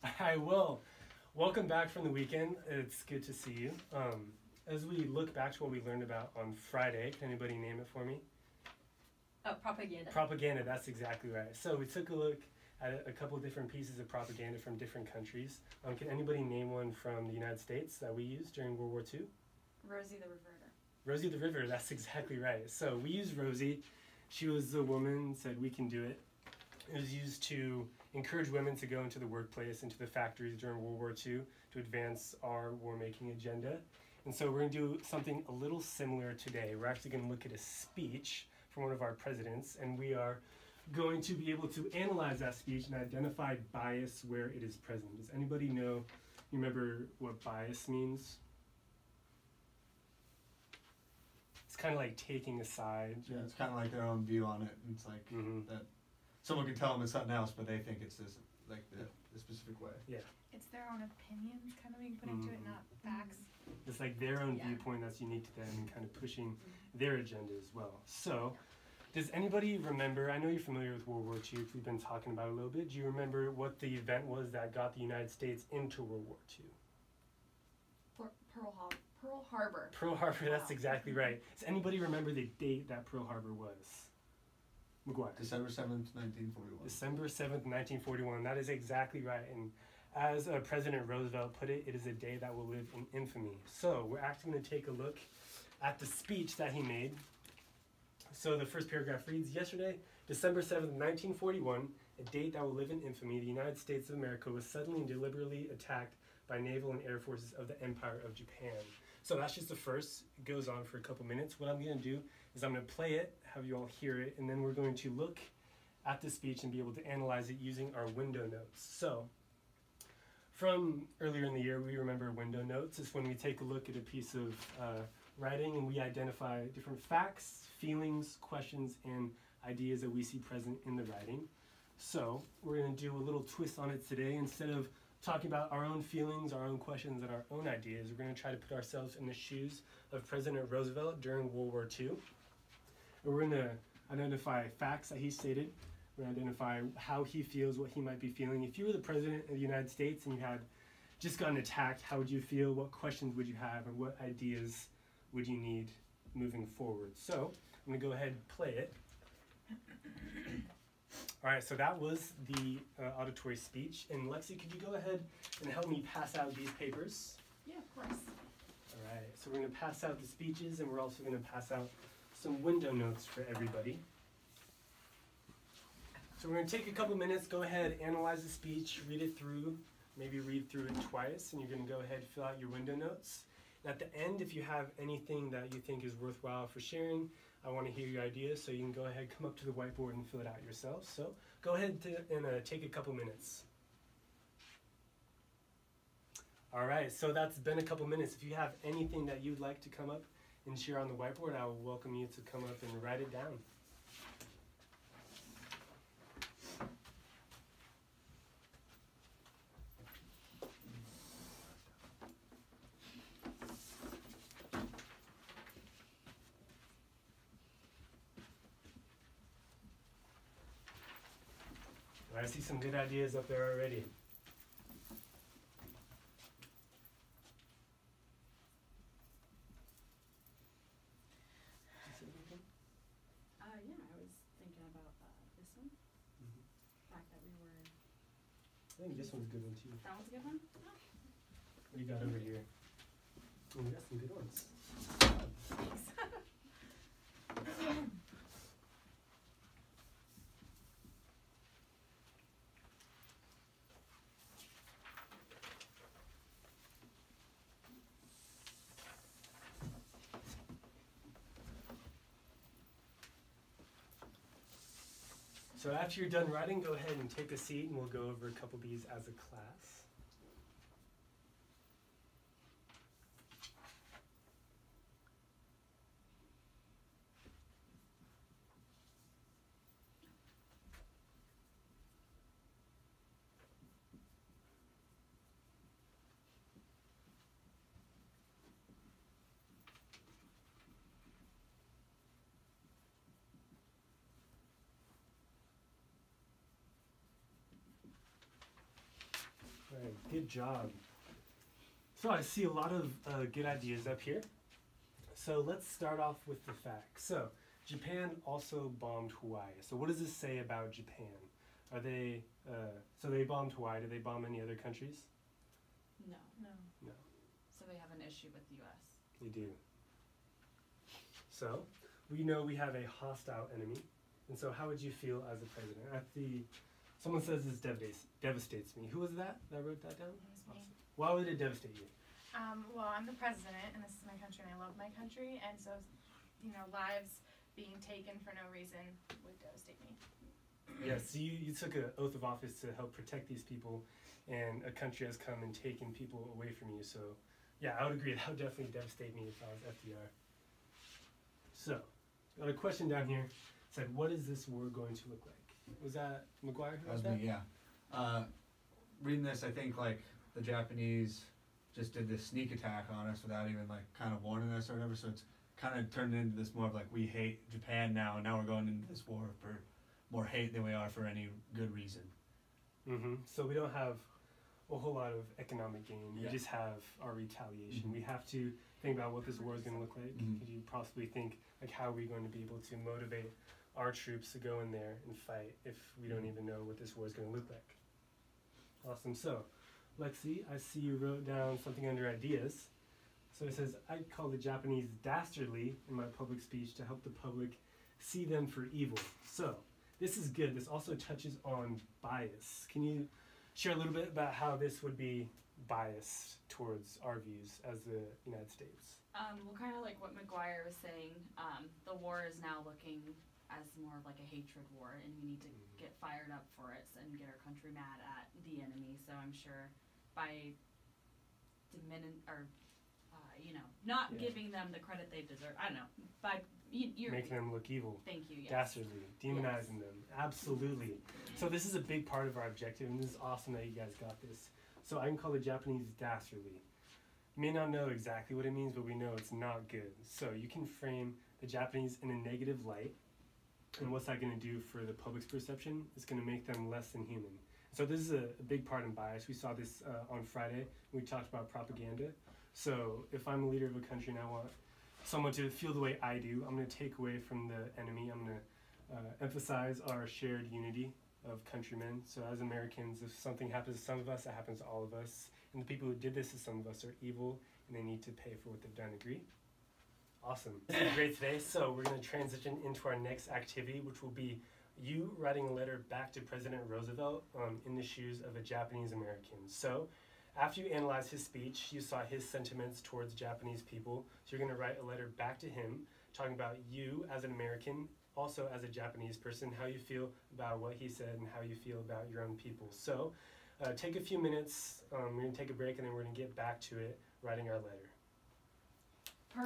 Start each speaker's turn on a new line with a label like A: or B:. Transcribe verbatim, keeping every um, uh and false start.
A: I will. Welcome back from the weekend. It's good to see you. Um, as we look back to what we learned about on Friday, can anybody name it for me?
B: Oh, propaganda.
A: Propaganda, that's exactly right. So we took a look at a, a couple of different pieces of propaganda from different countries. Um, can anybody name one from the United States that we used during World War Two?
B: Rosie the Reverter.
A: Rosie the River, that's exactly right. So we used Rosie. She was the woman, said we can do it. It was used to encourage women to go into the workplace, into the factories during World War Two to advance our war-making agenda. And so we're going to do something a little similar today. We're actually going to look at a speech from one of our presidents, and we are going to be able to analyze that speech and identify bias where it is present. Does anybody know, you remember what bias means? It's kind of like taking a side.
C: Yeah, it's kind of like their own view on it. It's like
A: Mhm.
C: that someone can tell them it's something else, but they think it's this like the, the specific way.
A: Yeah.
D: It's their own opinions kind of being put into it,
A: Mhm.
D: not facts.
A: It's like their own
B: Yeah.
A: viewpoint that's unique to them and kind of pushing their agenda as well. So, does anybody remember, I know you're familiar with World War Two, because we've been talking about it a little bit. Do you remember what the event was that got the United States into World War Two?
B: Por- Pearl, Har- Pearl Harbor.
A: Pearl Harbor, that's
B: Wow.
A: exactly right. Does anybody remember the date that Pearl Harbor was? McGuire.
C: December seventh, nineteen forty-one.
A: December seventh, nineteen forty-one. That is exactly right. And as uh, President Roosevelt put it, it is a day that will live in infamy. So we're actually going to take a look at the speech that he made. So the first paragraph reads, yesterday, December seventh, nineteen forty-one, a date that will live in infamy, the United States of America was suddenly and deliberately attacked by naval and air forces of the Empire of Japan. So that's just the first. It goes on for a couple minutes. What I'm going to do is I'm going to play it, have you all hear it, and then we're going to look at the speech and be able to analyze it using our window notes. So from earlier in the year, we remember window notes. It's when we take a look at a piece of uh, writing and we identify different facts, feelings, questions, and ideas that we see present in the writing. So we're going to do a little twist on it today. Instead of talking about our own feelings, our own questions, and our own ideas, we're going to try to put ourselves in the shoes of President Roosevelt during World War Two. And we're going to identify facts that he stated. We're going to identify how he feels, what he might be feeling. If you were the President of the United States and you had just gotten attacked, how would you feel? What questions would you have? And what ideas would you need moving forward? So I'm going to go ahead and play it. All right, so that was the uh, auditory speech. And Lexi, could you go ahead and help me pass out these papers?
B: Yeah, of course.
A: All right, so we're going to pass out the speeches, and we're also going to pass out some window notes for everybody. So we're going to take a couple minutes, go ahead, analyze the speech, read it through, maybe read through it twice, and you're going to go ahead, fill out your window notes. And at the end, if you have anything that you think is worthwhile for sharing, I want to hear your ideas, so you can go ahead, come up to the whiteboard and fill it out yourself. So go ahead to, and uh, take a couple minutes. All right, so that's been a couple minutes. If you have anything that you'd like to come up and share on the whiteboard, I will welcome you to come up and write it down. I see some good ideas up there already.
E: Uh, yeah, I was thinking about uh, this one.
A: Mhm.
E: The fact that we were.
A: I think this one's a good one too.
E: That one's a good one?
A: What do you got over here? Oh, we got some good ones.
E: Thanks.
A: So after you're done writing, go ahead and take a seat and we'll go over a couple of these as a class. All Alright, good job. So I see a lot of uh, good ideas up here. So let's start off with the facts. So Japan also bombed Hawaii. So what does this say about Japan? Are they, uh, so they bombed Hawaii. Did they bomb any other countries?
E: No.
D: No.
E: So they have an issue with the U S.
A: They do. So we know we have a hostile enemy. And so how would you feel as a president? At the, someone says this devastates, devastates me. Who was that that wrote that down?
D: It was me.
A: Why would it devastate you?
D: Um, well, I'm the president, and this is my country, and I love my country, and so, you know, lives being taken for no reason would devastate me.
A: Yes, so you, you took an oath of office to help protect these people, and a country has come and taken people away from you. So, yeah, I would agree. That would definitely devastate me if I was F D R. So, got a question down here. It said, what is this war going to look like? Was that McGuire who
C: That was
A: wrote
C: me, yeah. Uh, reading this, I think like the Japanese just did this sneak attack on us without even like kind of warning us or whatever. So it's kind of turned into this more of like we hate Japan now, and now we're going into this war for more hate than we are for any good reason.
A: Mm-hmm. So we don't have a whole lot of economic gain. We
C: Yeah.
A: just have our retaliation.
C: Mhm.
A: We have to think about what this war is going to look like.
C: Mhm.
A: Could you possibly think like how are we going to be able to motivate our troops to go in there and fight if we don't even know what this war is going to look like? Awesome. So, Lexi, I see you wrote down something under ideas. So it says, I call the Japanese dastardly in my public speech to help the public see them for evil. So, this is good. This also touches on bias. Can you share a little bit about how this would be biased towards our views as the United States?
E: Um, well, kind of like what McGuire was saying, um, the war is now looking as more of like a hatred war, and we need to get fired up for it and get our country mad at the enemy. So I'm sure by dimin or uh, you know, not
A: Yeah.
E: giving them the credit they deserve. I don't know. By you, you're
A: Making them look evil.
E: thank you. Yes.
A: Dastardly, demonizing them. Absolutely. So this is a big part of our objective, and this is awesome that you guys got this. So I can call the Japanese dastardly. You may not know exactly what it means, but we know it's not good. So you can frame the Japanese in a negative light, and what's that going to do for the public's perception? It's going to make them less than human. So this is a, a big part in bias. We saw this uh, on Friday. We talked about propaganda. So if I'm a leader of a country and I want someone to feel the way I do, I'm going to take away from the enemy. I'm going to uh, emphasize our shared unity of countrymen. So as Americans, if something happens to some of us, it happens to all of us. And the people who did this to some of us are evil, and they need to pay for what they've done. Agree? Awesome. This is great today. So we're going to transition into our next activity, which will be you writing a letter back to President Roosevelt um, in the shoes of a Japanese American. So after you analyze his speech, you saw his sentiments towards Japanese people. So you're going to write a letter back to him talking about you as an American, also as a Japanese person, how you feel about what he said and how you feel about your own people. So uh, take a few minutes. Um, we're going to take a break, and then we're going to get back to it, writing our letter.